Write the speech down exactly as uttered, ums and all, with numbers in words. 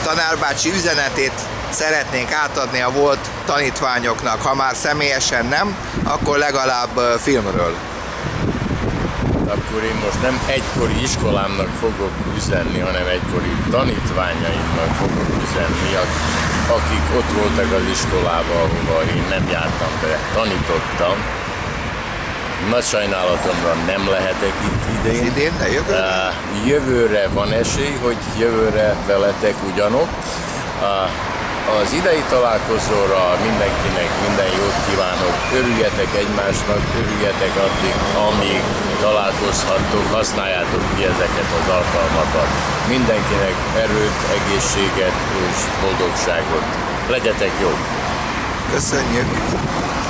tanárbácsi üzenetét szeretnénk átadni a volt tanítványoknak, ha már személyesen nem, akkor legalább filmről. Akkor én most nem egykori iskolámnak fogok üzenni, hanem egykori tanítványaimnak fogok üzenni, akik ott voltak az iskolában, ahova én nem jártam, de tanítottam. Nagy sajnálatomra nem lehetek itt idén. Idén, de jövőre? Jövőre van esély, hogy jövőre veletek ugyanott. Az idei találkozóra mindenkinek minden jót kívánok, örüljetek egymásnak, örüljetek addig, amíg találkozhattok, használjátok ki ezeket az alkalmakat. Mindenkinek erőt, egészséget és boldogságot. Legyetek jók! Köszönjük!